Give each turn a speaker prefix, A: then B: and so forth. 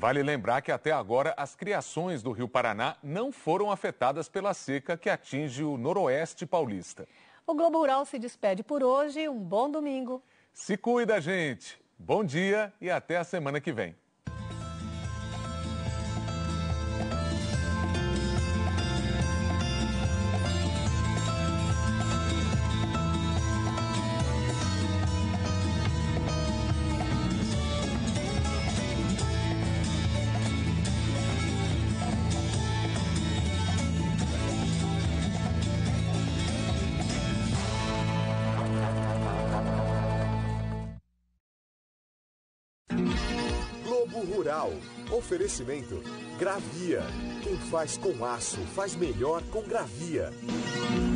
A: Vale lembrar que até agora as criações do Rio Paraná não foram afetadas pela seca que atinge o noroeste paulista.
B: O Globo Rural se despede por hoje. Um bom domingo.
A: Se cuida, gente. Bom dia e até a semana que vem.
C: Globo Rural. Oferecimento. Gravia. Quem faz com aço faz melhor com Gravia.